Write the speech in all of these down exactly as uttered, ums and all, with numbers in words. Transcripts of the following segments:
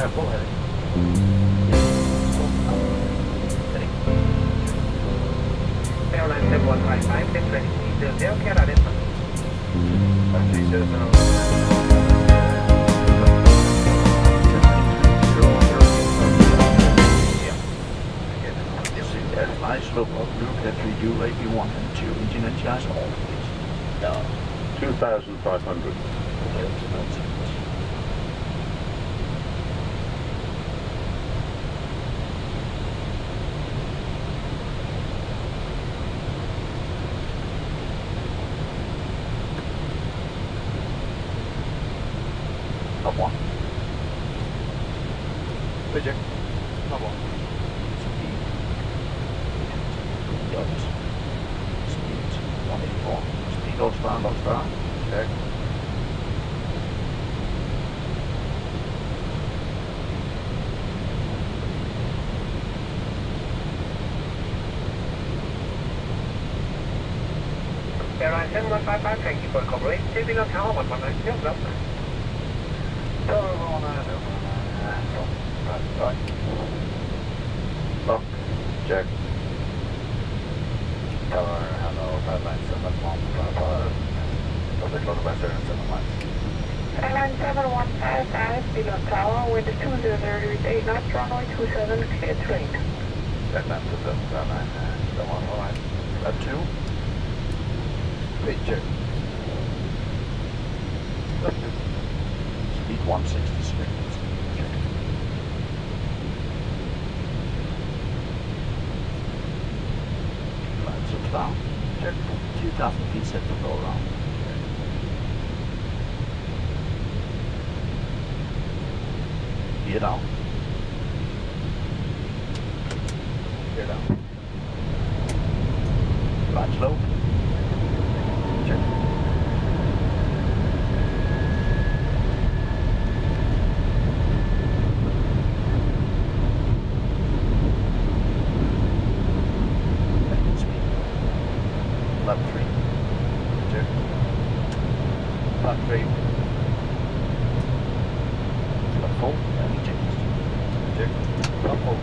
Uh, full heading. Airline seven one five five, ten twenty, zero zero, Canada Denmark. three zero zero. Nice slope of Blue Country U eighty-one and two engine and chassis all please. No. two thousand five hundred. Up one. Reject. Up one. Speed. Yachts. Speed one eighty-four. Speed all star, all star. Check. Airline seven one five five, thank you for cooperation. Taking on tower one one nine zero, left. Tower one nine zero. Right, right. Lock. Check. Tower, hello, five nine seven one five five. Public load by seven seven one. Airline seven one five five, below tower, wind is two zero zero degrees eight knots, runway two seven, clear to range. Airline two seven seven nine. The one, alright. That two. Wait, check. That two. Speed one sixty-six. Check. Lights up down. Check. two thousand feet set to go around. Gear down. Gear down. Right slow. Check. Engine speed. Level three. Check. Top three. Level four. And eject. Check. Top four.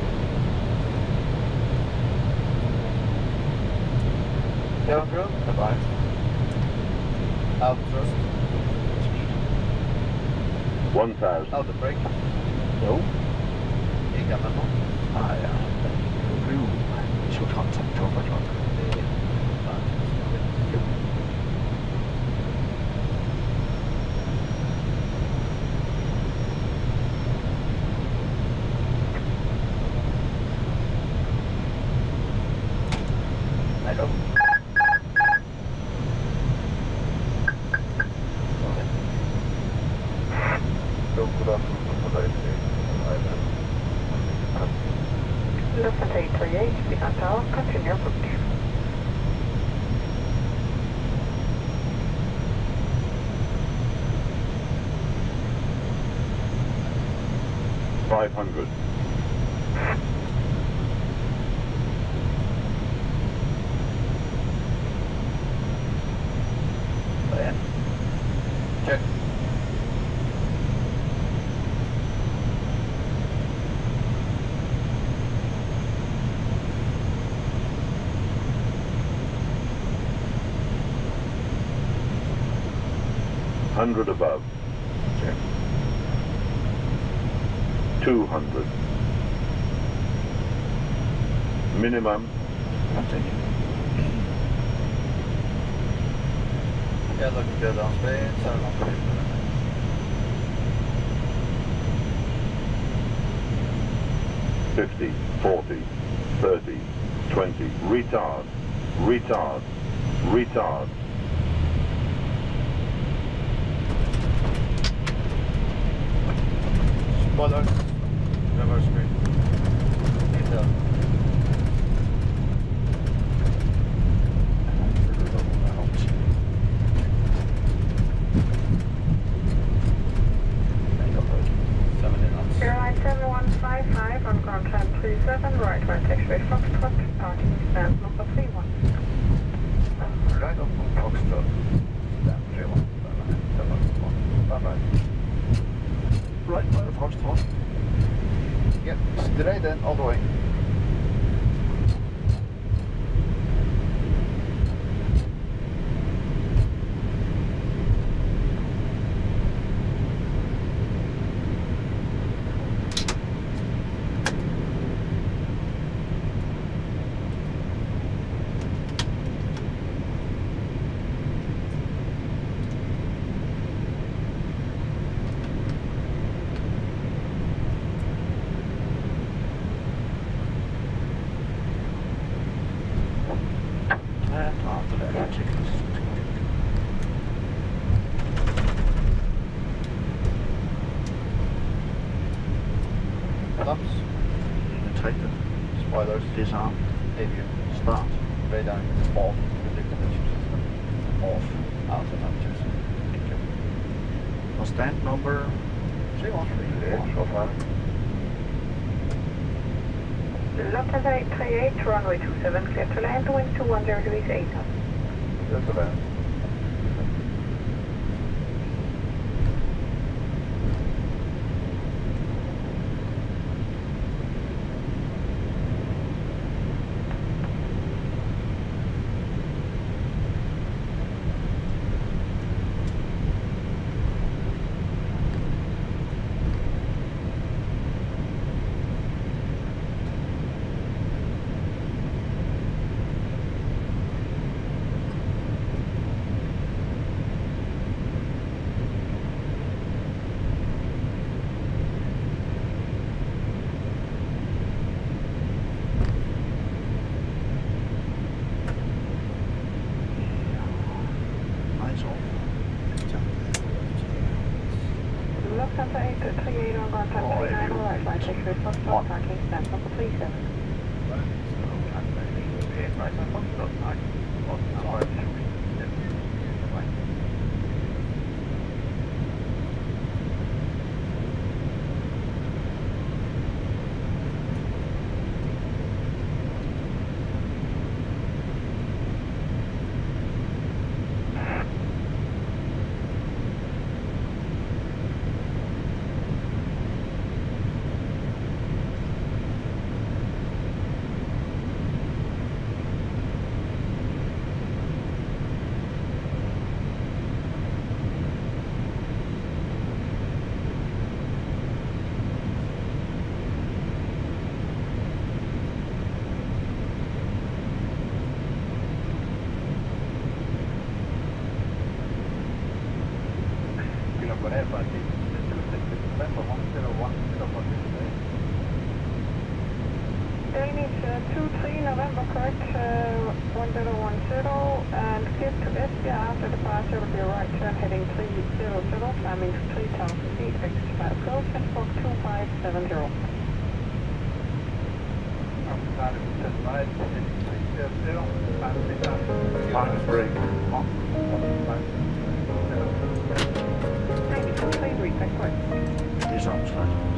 Down through. Advise. Out thrust. Speed. one thousand. Out the brake. No. Inga memo. Ah, ja. Blue. Visual contact over clock. I go. Don't put up for the Lufthansa eight three eight, below tower, continue approach. five hundred. Then. Check. one hundred above. Check. two hundred. Minimum. Continue. Yeah, looking good on speed. seven on three. fifty, forty, thirty, twenty. Retard. Retard. Retard. Spoiler. Reverse screen. Detail. Seven in knots. Airline seven one five five, on ground time three seven, right, right, taxiway Foxtrot, parking stand number three one. Right up on Foxtrot. Stand three one. Bye bye. Bye bye. Right by the first one. after that particular system. Thumbs. Take the Spoilers. disarm. Avion. Start. Radar. Off. Predictable system. Off. Outer navigation. Engine. For stand number three one three. Yes, so far. Lufthansa eight three eight, runway two seven, clear to land, wind two one zero degrees eight knots. Just about. lights off. Lufthansa eight three eight on contact three nine zero, right line six three Foxtrot, parking stand number three seven. Danish uh, two three November, correct, uh, one zero one zero, and clear to Esbjerg after departure will be a right turn heading three zero zero, climbing to three thousand feet, rectify approach, and squawk two five seven zero. Final break. Danish two three, request correct. Disarm slide.